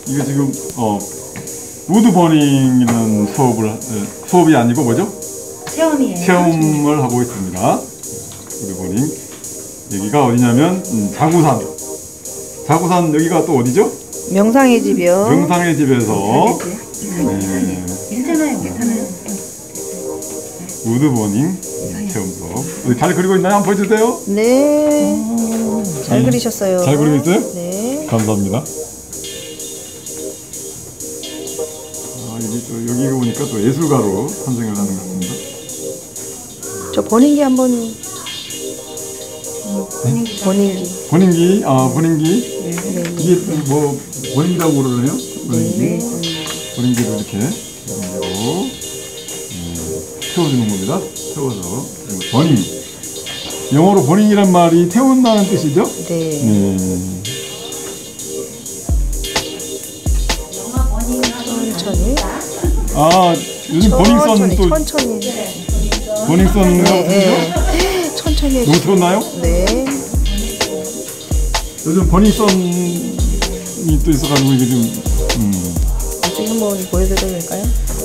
이거 지금 우드 버닝이라는 수업이 아니고 뭐죠? 체험이에요. 체험을 하고 있습니다. 우드 버닝. 여기가 어디냐면 자구산 여기가 또 어디죠? 명상의 집이요. 명상의 집에서 괜찮아요. 우드 버닝 체험 수업. 잘 그리고 있나요? 한번 보여주세요. 네. 잘 그리셨어요. 잘 그리고 있어요? 네. 감사합니다. 여기 보니까 또 예술가로 탄생을 하는 것 같습니다. 저 버닝기 한번. 버닝기. 버닝기. 네. 이게 뭐 버닝기라고 그러네요. 버닝기. 네. 버닝기로 이렇게 태워주는 겁니다. 태워서 버닝. 영어로 버닝이란 말이 태운다는 뜻이죠? 네. 천천히. 요즘 버닝썬 또 천천히. 버닝썬 네. 천천히 해주세요. 너무 뜨겁나요? 네. 요즘 버닝썬이 또 있어가지고 이게 좀 나중에 한번 보여드려도 될까요?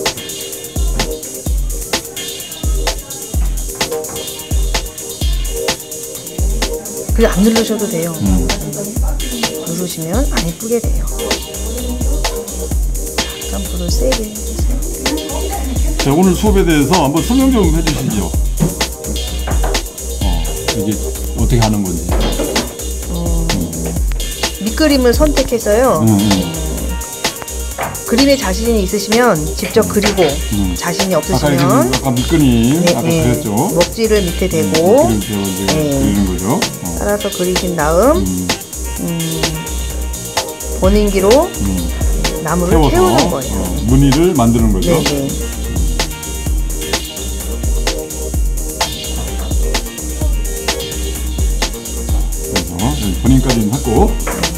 그냥 안 누르셔도 돼요. 누르시면 안 예쁘게 돼요. 약간 불을 세게 해주세요. 자, 오늘 수업에 대해서 한번 설명 좀 해주시죠. 이게 어떻게 하는 건지. 밑그림을 선택해서요. 그림에 자신이 있으시면 직접 그리고 자신이 없으시면 아까 밑그림 아까 그렸죠. 먹지를 밑에 대고 그리는 거죠. 따라서 그리신 다음 버닝기로 나무를 태우는 거예요. 무늬를 만드는 거죠. 네네. 그래서 버닝까지는 하고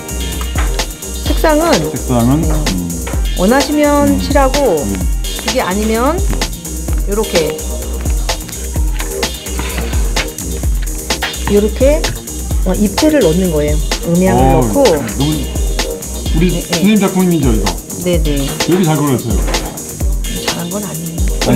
색상은 원하시면 칠하고 그게 아니면 요렇게 입체를 넣는 거예요. 음향을 넣고. 우리 선생님 작품이죠 이거? 네네. 여기 잘 그렸어요. 잘한 건 아니에요.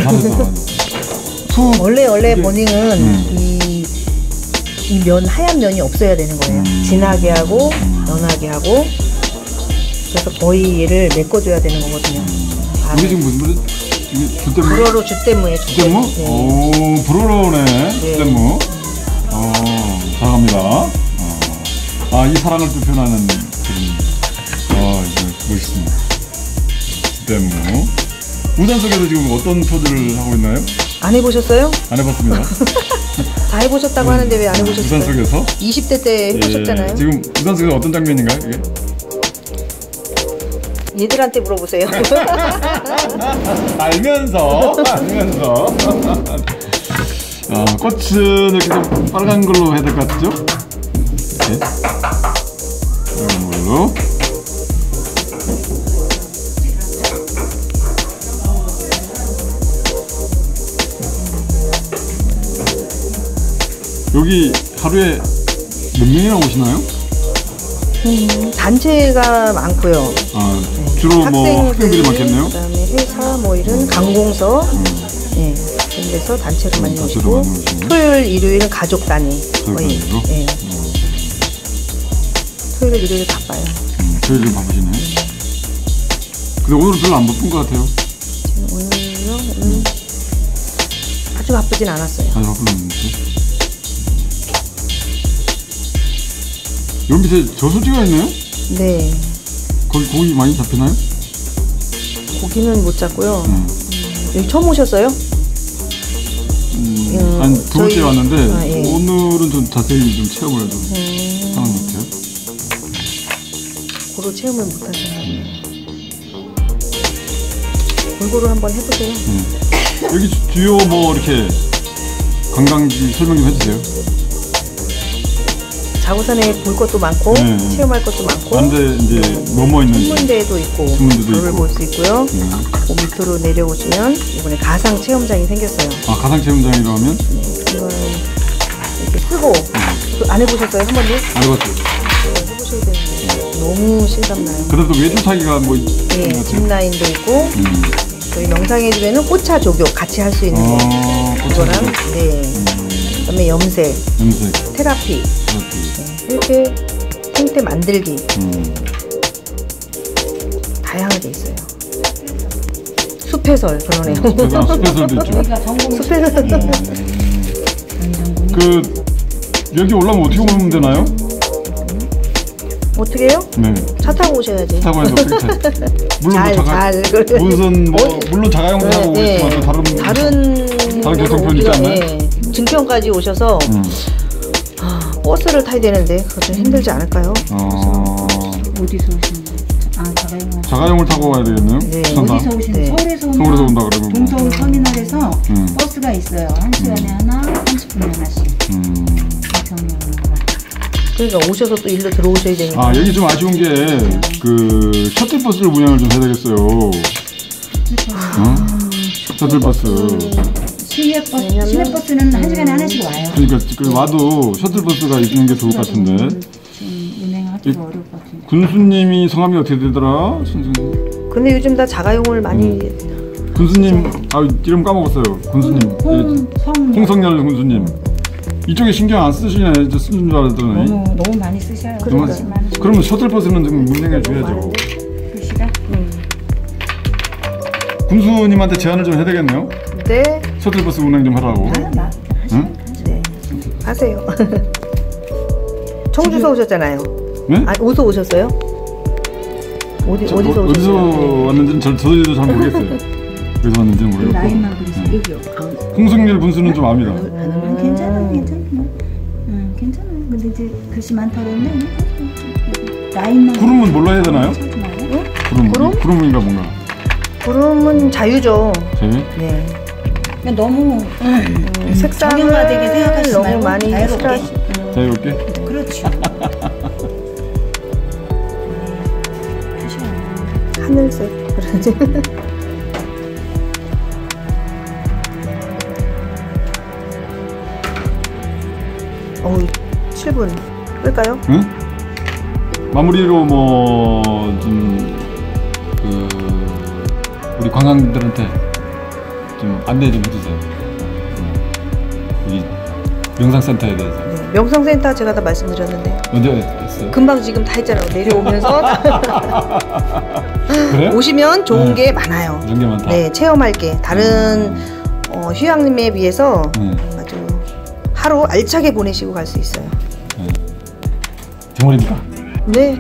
원래 버닝은 이 하얀 면이 없어야 되는 거예요. 진하게 하고 연하게 하고. 그래서 거의 얘를 메꿔줘야 되는 거거든요. 이게 지금 무슨 말이지? 이게 주댐무? 불어로 주댐무예요. 주댐무? 네. 오, 불어로네. 주댐무. 잘합니다. 이 사랑을 또 표현하는 그림. 이거 멋있습니다. 주댐무. 우산 속에서 지금 어떤 포즈를 하고 있나요? 안 해보셨어요? 안 해봤습니다. 다 해보셨다고 하는데 왜 안 해보셨어요? 우산 속에서? 20대 때 해보셨잖아요. 지금 우산 속에서 어떤 장면인가요? 이게? 얘들한테 물어보세요. 알면서 꽃은 이렇게 좀 빨간 걸로 해야 될 것 같죠? 이렇게 빨간 걸로. 여기 하루에 몇 명이나 오시나요? 단체가 많고요. 주로 학생들이 많겠네요. 그다음에 회사 이런 관공서 그래서 단체로 많이 오시고 토요일 일요일은 가족 단위 거의. 토요일 일요일 바빠요. 토요일 바쁘시네. 근데 오늘은 별로 안 바쁜 것 같아요. 오늘요? 아주 바쁘진 않았어요. 아주 바쁜 건데. 여기 밑에 저수지가 있나요? 네. 거기 고기 많이 잡히나요? 고기는 못 잡고요. 여기 처음 오셨어요? 한 두 번째 왔는데 오늘은 좀 자세히 좀 체험을 좀 하는 것 같아요. 고로 체험을 못 하셨나요? 골고루 한번 해보세요. 여기 주요 이렇게 관광지 설명 좀 해주세요. 자구산에 볼 것도 많고 체험할 것도 많고. 안데 이제 뭐뭐 있는지. 신문대도 있고. 그걸 볼 수 있고요. 그 밑으로 내려오시면 이번에 가상 체험장이 생겼어요. 가상 체험장이라고 하면? 이걸 이렇게 쓰고 안 해보셨어요? 한 번도? 안 해봤어요. 해보셔야 되는데. 너무 실감나요. 그래도 외주 타기가 뭐 네, 짚라인도 있고 저희 명상의 집에는 호차 조교 같이 할 수 있는 거. 이거랑 네. 그다음에 염색, 테라피. 네, 이렇게 생태 만들기 다양하게 있어요. 숲해설 그러네요. 숲해설도 있죠. 숲해설. 그 여기 올라오면 어떻게 오면 되나요? 어떻게 해요? 네. 차 타고 오셔야지. 타고 해서 물론 무슨 물론 자가용도 타고 오겠지만 다른 교통편 있지 않나요? 네. 증평까지 오셔서 버스를 타야 되는데 그거 좀 힘들지 않을까요? 어디서 오시는 거예요? 자가용을 타고 가야 되겠네요. 네. 어디서 오시는? 네. 서울에서 온다 그러면 동서울 터미널에서 버스가 있어요. 1시간에 하나, 30분에 하나씩. 그러니까 오셔서 또 일로 들어오셔야 되니까. 여기 좀 아쉬운 게 그 셔틀버스를 운영을 좀 해야 되겠어요. 셔틀버스. 시내버스는 1시간에 하나씩 와요. 그러니까 그 와도 셔틀버스가 있는 게 좋을 것 같은데. 지금 운행하기가 어려울 것 같은데. 군수님이 성함이 어떻게 되더라? 선생님. 근데 요즘 다 자가용을 많이. 군수님, 이름 까먹었어요. 군수님. 홍성열 군수님. 이쪽에 신경 안 쓰시네. 쓰는 줄 알았더니. 너무 많이 쓰셔요. 그러면 셔틀버스는 좀 운행해 줘야죠. 그 시간? 군수님한테 제안을 좀 해야 되겠네요. 네. 셔틀버스 운행 좀 하라고. 응? 네. 하세요. 청주서 오셨잖아요. 네? 어디서 오셨어요? 어디서 오셨어요? 어디서 왔는지는 저희도 잘 모르겠어요. 어디서 왔는지는 모르겠고. 라인만 그리세요. 여기요. 홍성열 군수는 좀 압니다. 괜찮아요. 괜찮아요. 근데 이제 글씨 많다 그러는데 라인만. 구름은 뭘로 해야 되나요? 구름인가 뭔가. 구름은 자유죠. 자유? 네. 그냥 너무 색상을 정형화되게 생각하시지 너무 말고 많이 자유롭게? 그렇죠. 하늘색 그러지. 어우 7분 끌까요? 응? 마무리로 좀 우리 관광객들한테 좀 안내 좀 해주세요. 이 명상센터에 대해서. 네, 명상센터 제가 다 말씀드렸는데. 언제 했어요? 금방 지금 다 했잖아요. 내려오면서. 그래요? 오시면 좋은 게 많아요. 좋은 게 많다. 네, 체험할 게 다른 휴양림에 비해서 아주 하루 알차게 보내시고 갈 수 있어요. 정말입니까? 네.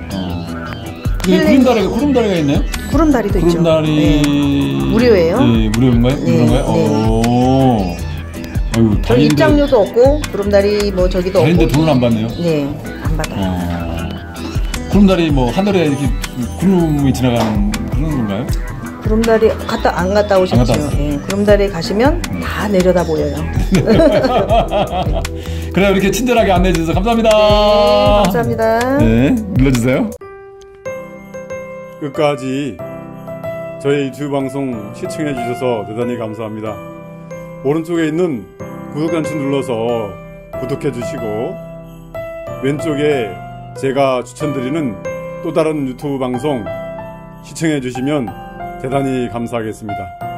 구름다리가 있나요? 구름다리도 있죠. 구름다리 네. 무료예요. 네, 무료인가요? 네. 무료인가요? 네. 아이고, 저 입장료도 없고 구름다리 저기도 없고. 다른데 돈을 안 받네요. 네, 안 받아요. 구름다리 하늘에 이렇게 구름이 지나가는 그런 건가요? 구름다리 안 갔다 오셨죠? 네, 구름다리 가시면 다 내려다 보여요. 그래 이렇게 친절하게 안내해 주셔서 감사합니다. 네, 감사합니다. 네, 눌러주세요. 끝까지 저희 유튜브 방송 시청해 주셔서 대단히 감사합니다. 오른쪽에 있는 구독 단추 눌러서 구독해 주시고 왼쪽에 제가 추천드리는 또 다른 유튜브 방송 시청해 주시면 대단히 감사하겠습니다.